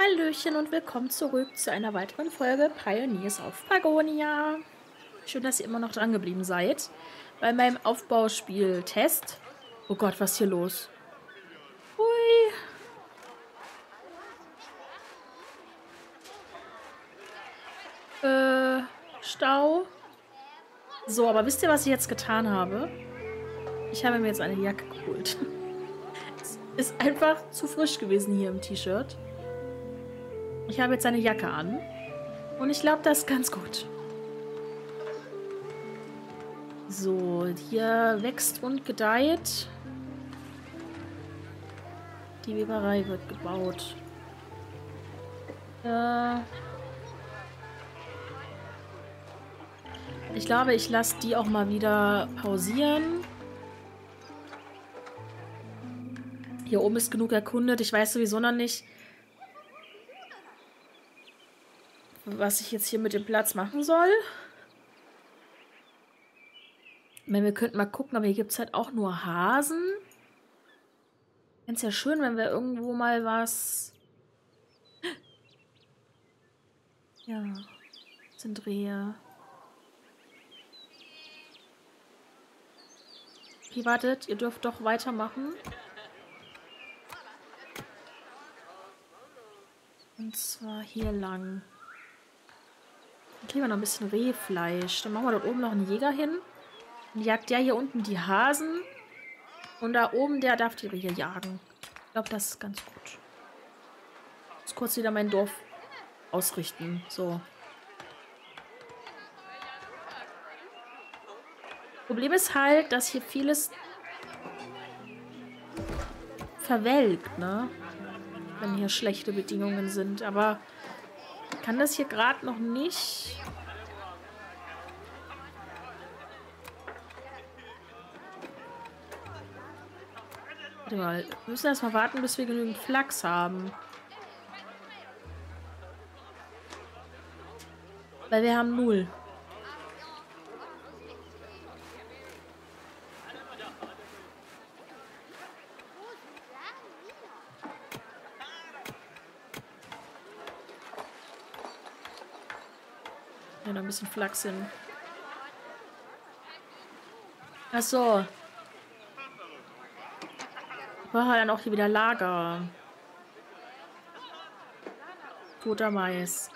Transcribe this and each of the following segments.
Hallöchen und willkommen zurück zu einer weiteren Folge Pioneers of Pagonia. Schön, dass ihr immer noch dran geblieben seid. Bei meinem Aufbauspiel-Test. Oh Gott, was ist hier los? Hui. Stau. So, aber wisst ihr, was ich jetzt getan habe? Ich habe mir jetzt eine Jacke geholt. Es ist einfach zu frisch gewesen hier im T-Shirt. Ich habe jetzt eine Jacke an. Und ich glaube, das ist ganz gut. So, hier wächst und gedeiht. Die Weberei wird gebaut. Ich glaube, ich lasse die auch mal wieder pausieren. Hier oben ist genug erkundet. Ich weiß sowieso noch nicht, was ich jetzt hier mit dem Platz machen soll. Ich meine, wir könnten mal gucken, aber hier gibt es halt auch nur Hasen. Ich fände es ja schön, wenn wir irgendwo mal was... Ja, das sind Rehe. Okay, wartet, ihr dürft doch weitermachen. Und zwar hier lang. Dann kriegen wir noch ein bisschen Rehfleisch. Dann machen wir dort oben noch einen Jäger hin. Dann jagt der hier unten die Hasen. Und da oben, der darf die Rehe jagen. Ich glaube, das ist ganz gut. Ich muss kurz wieder mein Dorf ausrichten. So. Problem ist halt, dass hier vieles verwelkt, ne? Wenn hier schlechte Bedingungen sind. Aber ich kann das hier gerade noch nicht... Warte mal, wir müssen erstmal warten, bis wir genügend Flachs haben. Weil wir haben 0. Ja, noch ein bisschen Flachs hin. Ach so. Ich brauche dann auch hier wieder Lager. Toter Mais.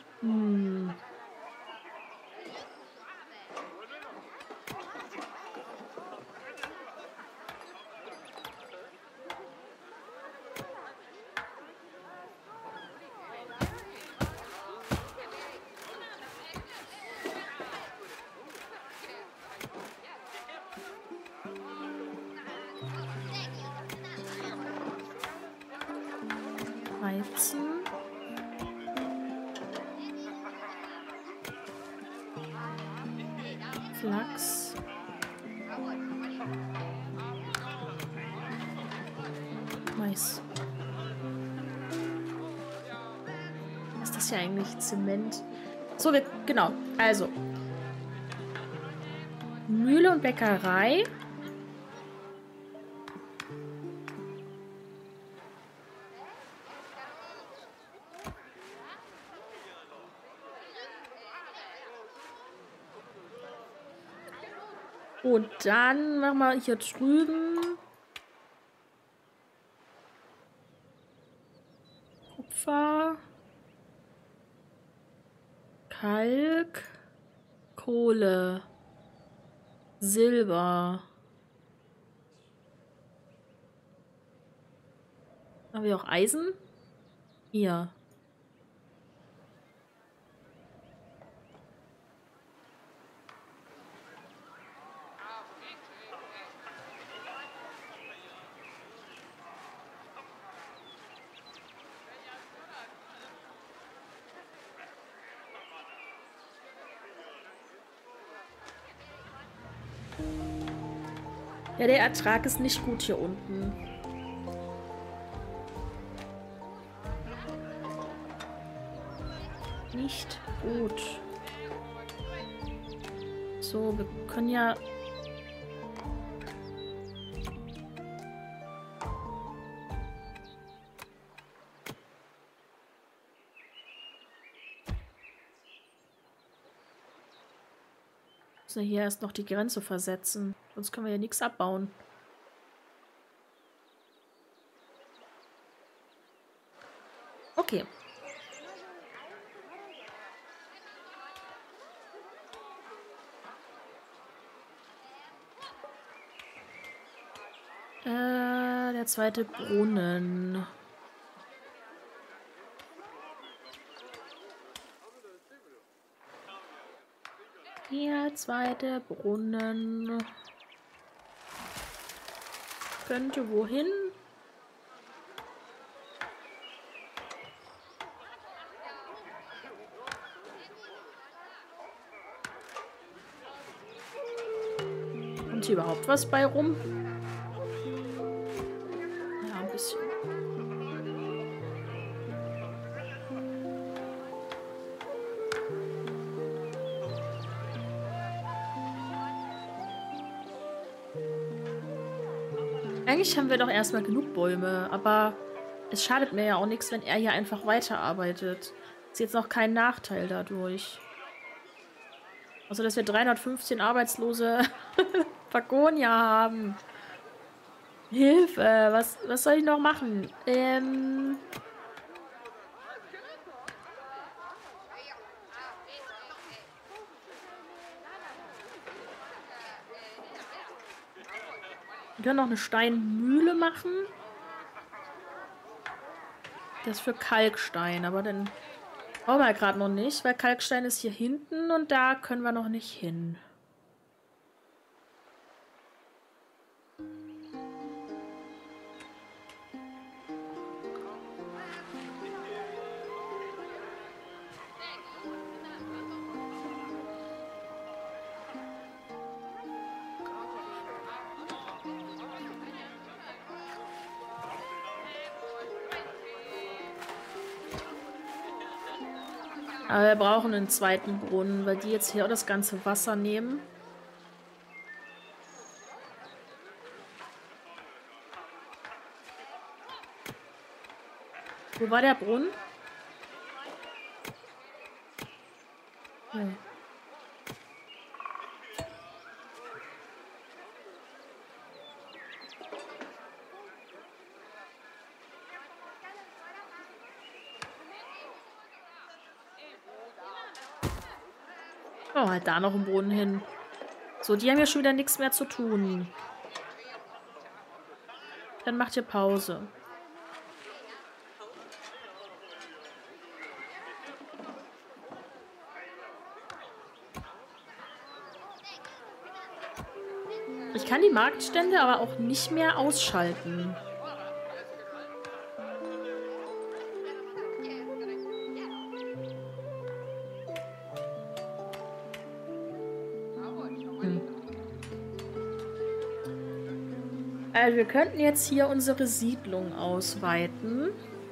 Weizen. Flachs. Mais. Was ist das hier eigentlich? Zement. So, genau. Also. Mühle und Bäckerei. Und dann machen wir hier drüben Kupfer, Kalk, Kohle, Silber. Haben wir auch Eisen? Hier. Ja, der Ertrag ist nicht gut hier unten. Nicht gut. So, wir können ja... Müssen wir hier erst noch die Grenze versetzen. Sonst können wir ja nichts abbauen. Okay. Der zweite Brunnen. Der zweite Brunnen. Könnte wohin? Kommt hier überhaupt was bei rum? Ja, ein bisschen. Eigentlich haben wir doch erstmal genug Bäume, aber es schadet mir ja auch nichts, wenn er hier einfach weiterarbeitet. Ist jetzt noch kein Nachteil dadurch. Also, dass wir 315 arbeitslose Pagonia haben. Hilfe, was soll ich noch machen? Wir können noch eine Steinmühle machen. Das ist für Kalkstein, aber dann brauchen wir gerade noch nicht, weil Kalkstein ist hier hinten und da können wir noch nicht hin. Aber wir brauchen einen zweiten Brunnen, weil die jetzt hier auch das ganze Wasser nehmen. Wo war der Brunnen? Nee. Oh, halt da noch ein Brunnen hin. So, die haben ja schon wieder nichts mehr zu tun. Dann macht ihr Pause. Ich kann die Marktstände aber auch nicht mehr ausschalten. Also wir könnten jetzt hier unsere Siedlung ausweiten.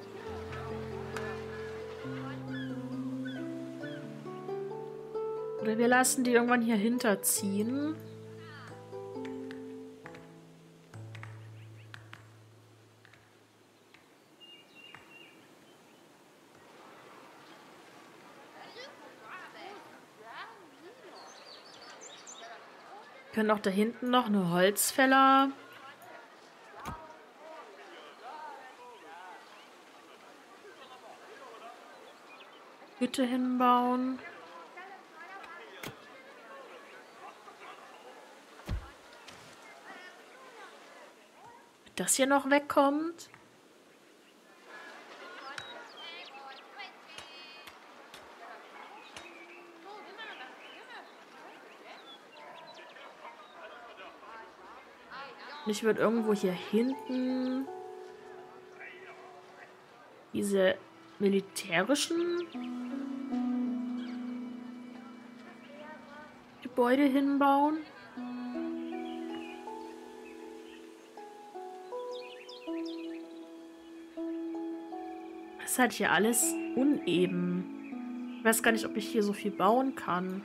Oder wir lassen die irgendwann hier hinterziehen. Wir können auch da hinten noch eine Holzfäller Hütte hinbauen. Damit das hier noch wegkommt. Und ich würde irgendwo hier hinten diese militärischen Gebäude hinbauen. Das ist halt hier alles uneben. Ich weiß gar nicht, ob ich hier so viel bauen kann.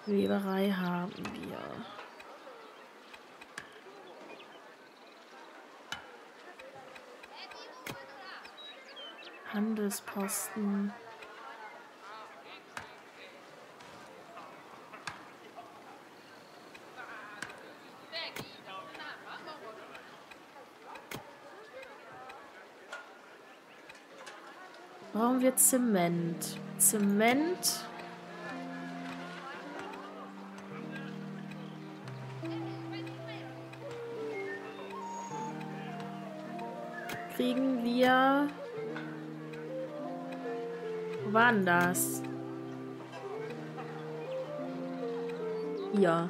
Weberei haben wir. Handelsposten. Brauchen wir Zement? Zement. Kriegen wir... Wo war denn das? Hier.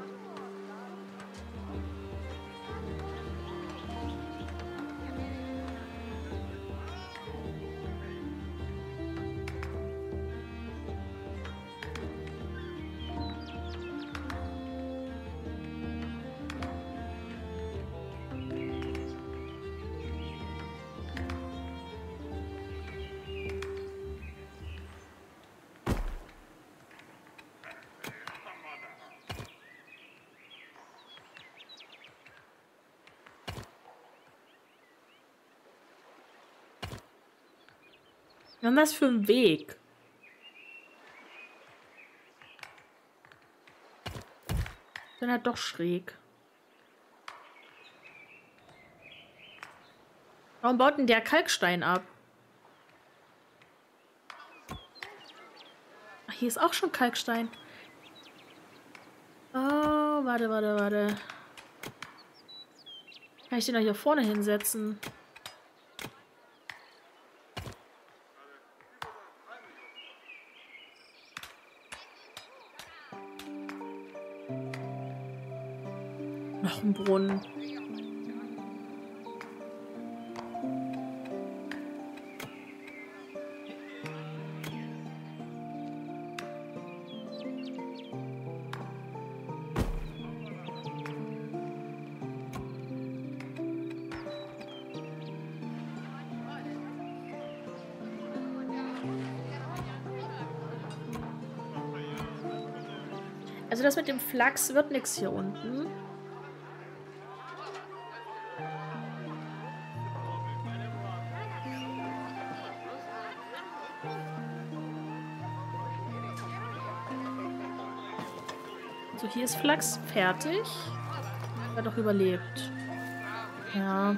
Was ist das für ein Weg? Dann halt doch schräg. Warum baut denn der Kalkstein ab? Ach, hier ist auch schon Kalkstein. Oh, warte. Kann ich den da hier vorne hinsetzen? Noch ein Brunnen. Also das mit dem Flachs wird nichts hier unten. So, hier ist Flachs fertig. Hat doch überlebt. Ja.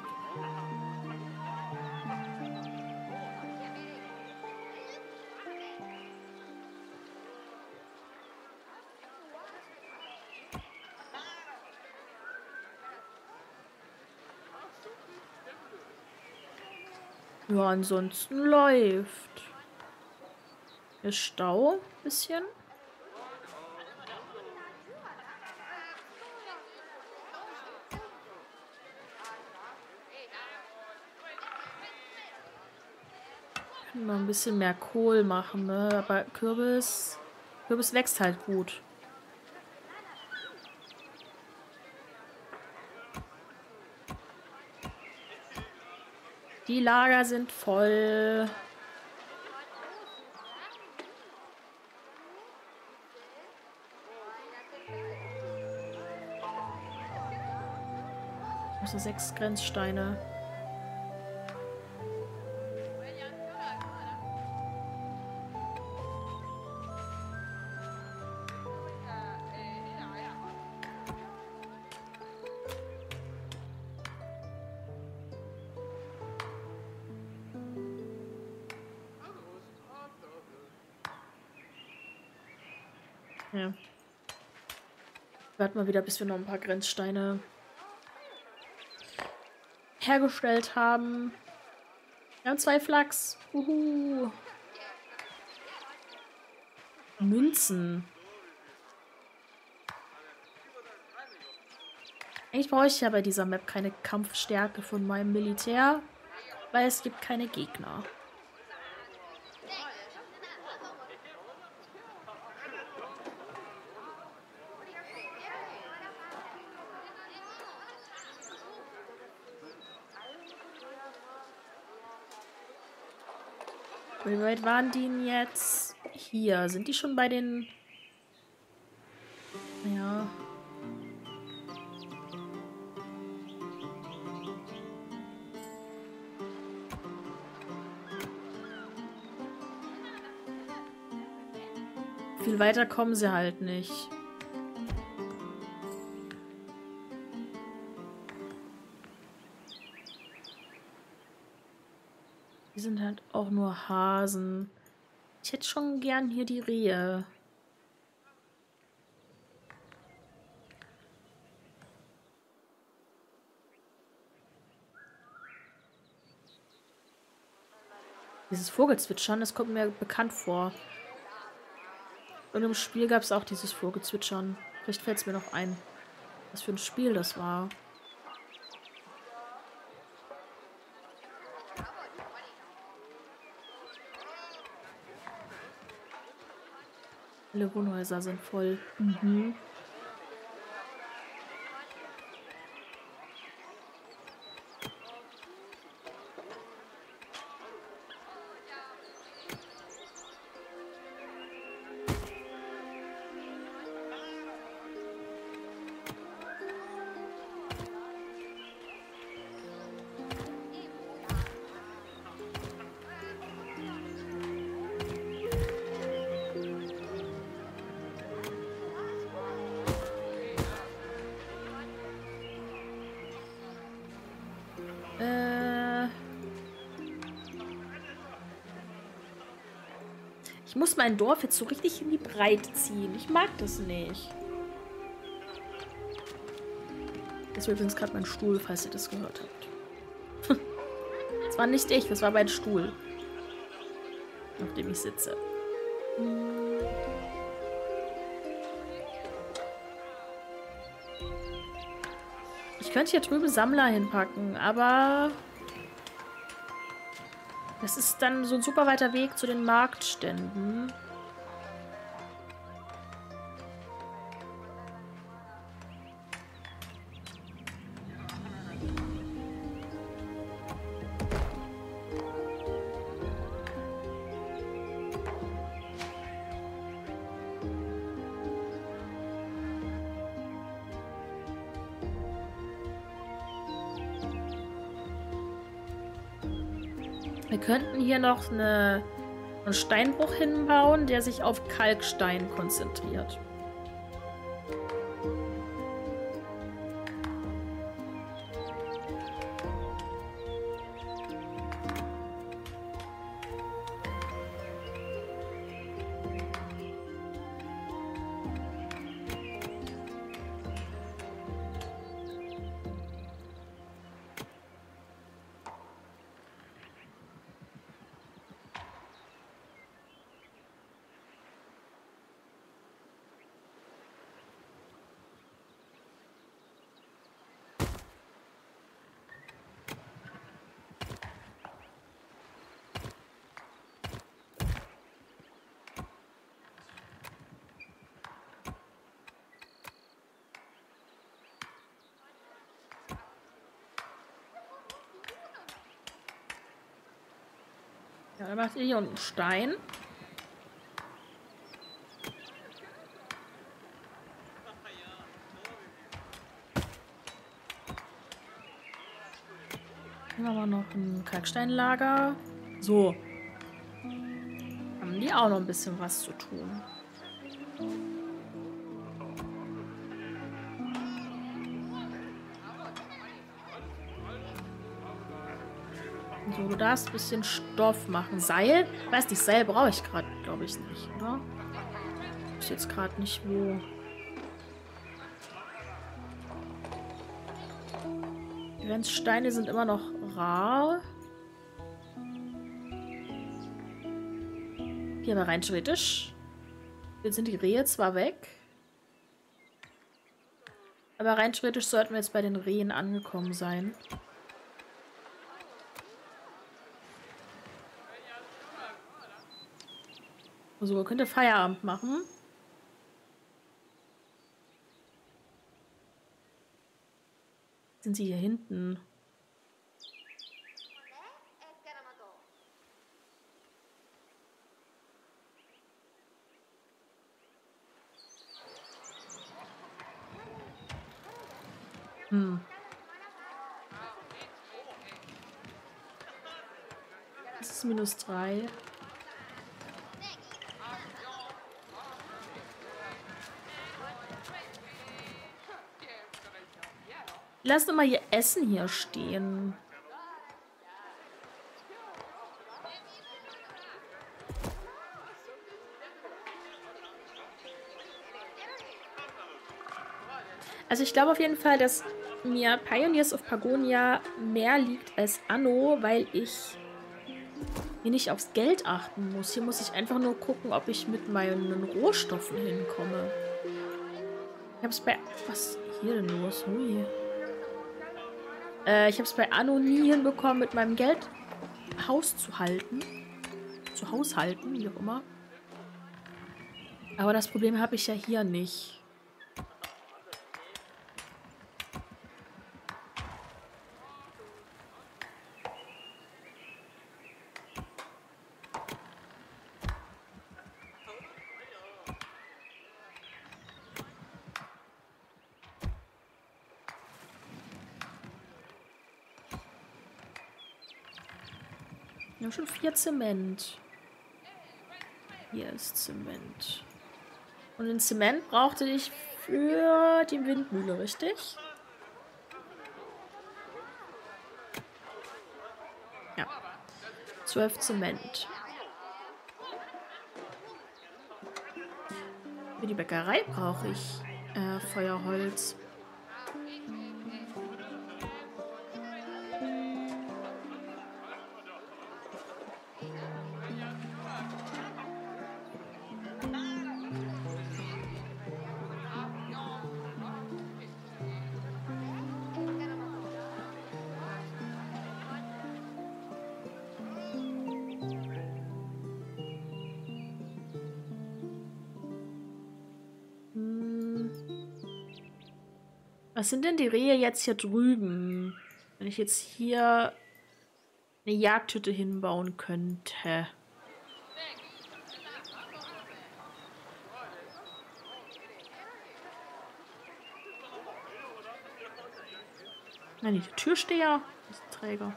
Ja, ansonsten läuft. Hier ist Stau. Bisschen. Können wir ein bisschen mehr Kohl machen, ne? Aber Kürbis wächst halt gut. Die Lager sind voll. Also 6 Grenzsteine. Ja. Warten wir wieder, bis wir noch ein paar Grenzsteine hergestellt haben. Wir haben 2 Flachs. Münzen. Eigentlich brauche ich ja bei dieser Map keine Kampfstärke von meinem Militär, weil es gibt keine Gegner. Wie weit waren die denn jetzt? Hier. Sind die schon bei den Ja. Viel weiter kommen sie halt nicht. Die sind halt auch nur Hasen. Ich hätte schon gern hier die Rehe. Dieses Vogelzwitschern, das kommt mir bekannt vor. Und im Spiel gab es auch dieses Vogelzwitschern. Vielleicht fällt es mir noch ein, was für ein Spiel das war. Alle Wohnhäuser sind voll. Mhm. Ich muss mein Dorf jetzt so richtig in die Breite ziehen. Ich mag das nicht. Das war übrigens gerade mein Stuhl, falls ihr das gehört habt. Das war nicht ich, das war mein Stuhl, auf dem ich sitze. Ich könnte hier drüben Sammler hinpacken, aber das ist dann so ein super weiter Weg zu den Marktständen. Wir könnten hier noch einen Steinbruch hinbauen, der sich auf Kalkstein konzentriert. Ja, dann macht ihr hier unten Stein. Hier haben wir noch ein Kalksteinlager. So. Haben die auch noch ein bisschen was zu tun. So, du darfst ein bisschen Stoff machen. Seil? Weiß nicht, Seil brauche ich gerade, glaube ich, nicht, oder? Ich jetzt gerade nicht wo. Die Grenzsteine sind immer noch rar. Hier aber rein theoretisch. Jetzt sind die Rehe zwar weg. Aber rein theoretisch sollten wir jetzt bei den Rehen angekommen sein. So, könnt ihr Feierabend machen. Sind sie hier hinten? Das ist -3. Lass doch mal hier Essen hier stehen. Also ich glaube auf jeden Fall, dass mir Pioneers of Pagonia mehr liegt als Anno, weil ich hier nicht aufs Geld achten muss. Hier muss ich einfach nur gucken, ob ich mit meinen Rohstoffen hinkomme. Ich hab's bei... Was ist hier denn los? Hui. Ich hab's bei Anno nie hinbekommen, mit meinem Geld Haus zu halten. Zu haushalten, wie auch immer. Aber das Problem habe ich ja hier nicht. Wir haben schon 4 Zement. Hier ist Zement. Und den Zement brauchte ich für die Windmühle, richtig? Ja. 12 Zement. Für die Bäckerei brauche ich Feuerholz. Was sind denn die Rehe jetzt hier drüben? Wenn ich jetzt hier eine Jagdhütte hinbauen könnte. Nein, die Türsteher. Das ist ein Träger.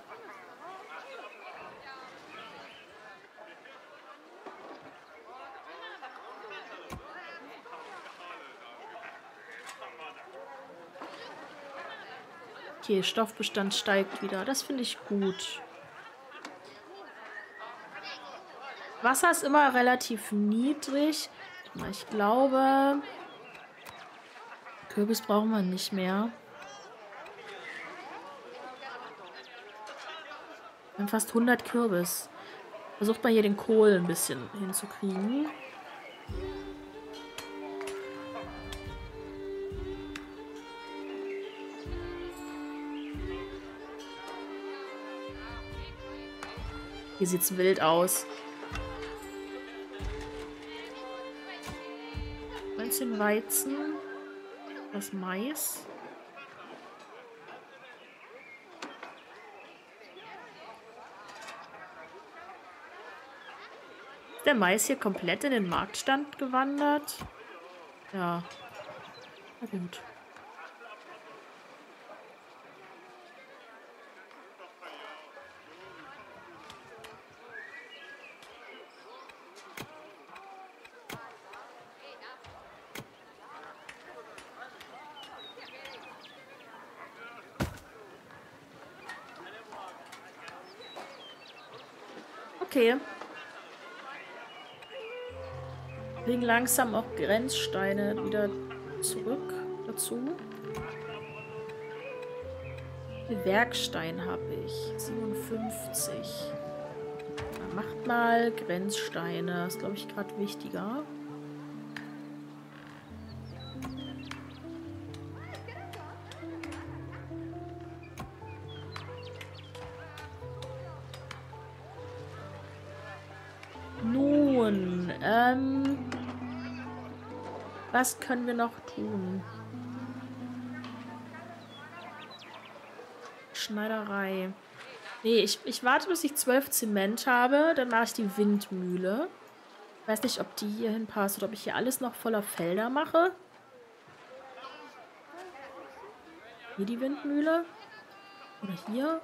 Okay, Stoffbestand steigt wieder. Das finde ich gut. Wasser ist immer relativ niedrig. Ich glaube, Kürbis brauchen wir nicht mehr. Wir haben fast 100 Kürbis. Versucht mal hier den Kohl ein bisschen hinzukriegen. Hier sieht's wild aus. 19 Weizen. Das Mais. Ist der Mais hier komplett in den Marktstand gewandert? Ja. Na gut. Okay. Kriegen langsam auch Grenzsteine wieder zurück dazu. Wie viel Werkstein habe ich? 57. Dann macht mal Grenzsteine. Das ist, glaube ich, gerade wichtiger. Nun, was können wir noch tun? Schneiderei. Nee, ich warte, bis ich 12 Zement habe. Dann mache ich die Windmühle. Ich weiß nicht, ob die hier hinpasst oder ob ich hier alles noch voller Felder mache. Hier die Windmühle? Oder hier?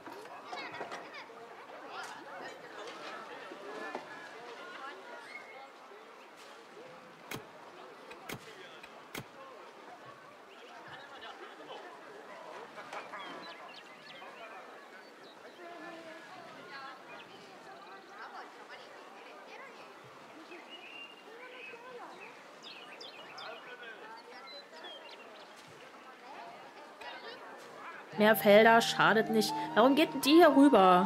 Mehr Felder schadet nicht. Warum geht denn die hier rüber?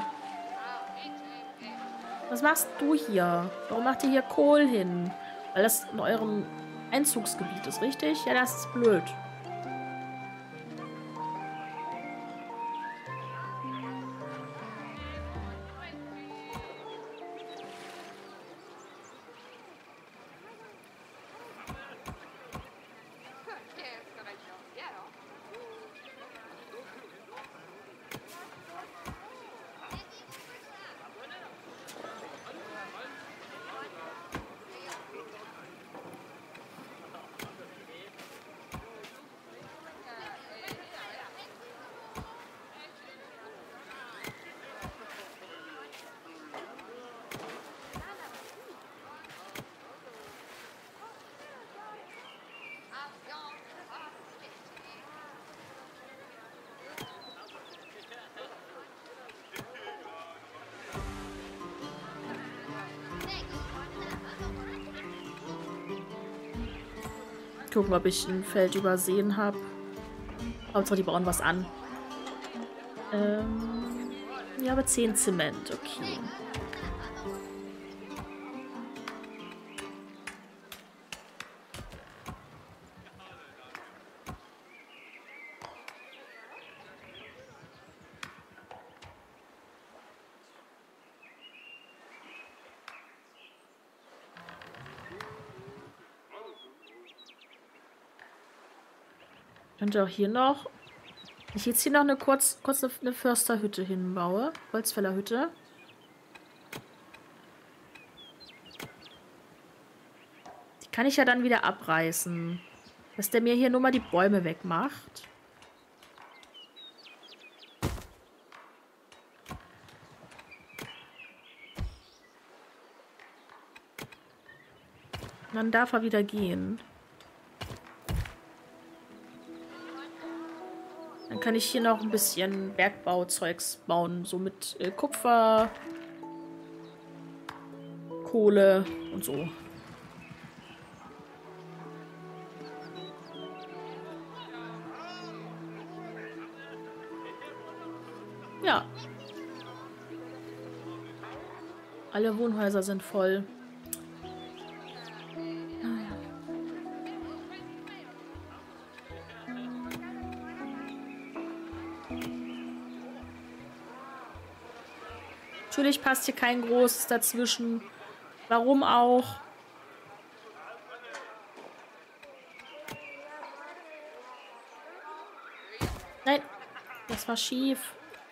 Was machst du hier? Warum macht ihr hier Kohl hin? Weil das in eurem Einzugsgebiet ist, richtig? Ja, das ist blöd. Gucken, ob ich ein Feld übersehen habe. Hauptsache, die bauen was an. Ja, aber 10 Zement, okay. Könnte auch hier noch. Ich jetzt hier noch kurz eine Försterhütte hinbaue. Holzfällerhütte. Die kann ich ja dann wieder abreißen. Dass der mir hier nur mal die Bäume wegmacht. Dann darf er wieder gehen. Dann kann ich hier noch ein bisschen Bergbauzeugs bauen. So mit Kupfer, Kohle und so. Ja. Alle Wohnhäuser sind voll. Natürlich passt hier kein Großes dazwischen. Warum auch? Nein, das war schief.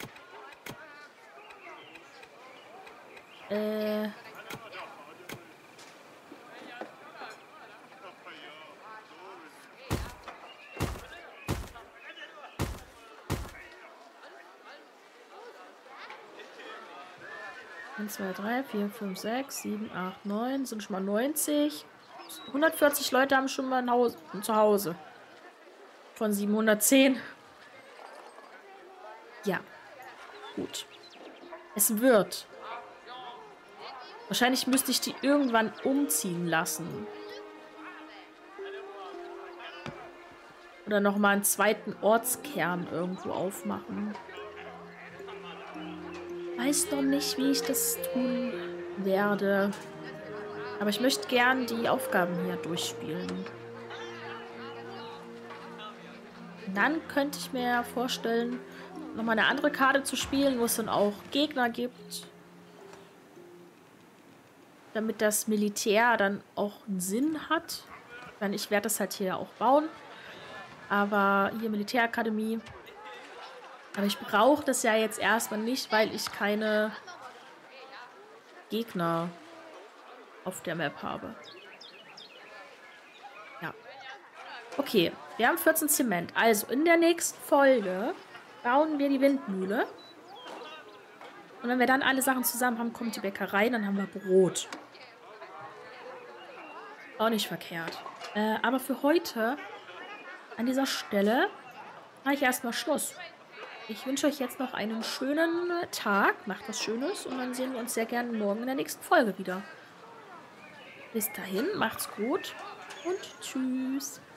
Eins, 2, 3, 4, 5, 6, 7, 8, 9. Sind schon mal 90. 140 Leute haben schon mal ein Zuhause. Von 710. Ja. Gut. Es wird. Wahrscheinlich müsste ich die irgendwann umziehen lassen. Oder nochmal einen zweiten Ortskern irgendwo aufmachen. Weiß noch nicht, wie ich das tun werde. Aber ich möchte gern die Aufgaben hier durchspielen. Und dann könnte ich mir vorstellen, nochmal eine andere Karte zu spielen, wo es dann auch Gegner gibt. Damit das Militär dann auch einen Sinn hat. Ich meine, ich werde das halt hier auch bauen. Aber hier Militärakademie. Aber ich brauche das ja jetzt erstmal nicht, weil ich keine Gegner auf der Map habe. Ja. Okay, wir haben 14 Zement. Also in der nächsten Folge bauen wir die Windmühle. Und wenn wir dann alle Sachen zusammen haben, kommt die Bäckerei, dann haben wir Brot. Auch nicht verkehrt. Aber für heute an dieser Stelle mache ich erstmal Schluss. Ich wünsche euch jetzt noch einen schönen Tag. Macht was Schönes und dann sehen wir uns sehr gerne morgen in der nächsten Folge wieder. Bis dahin, macht's gut und tschüss.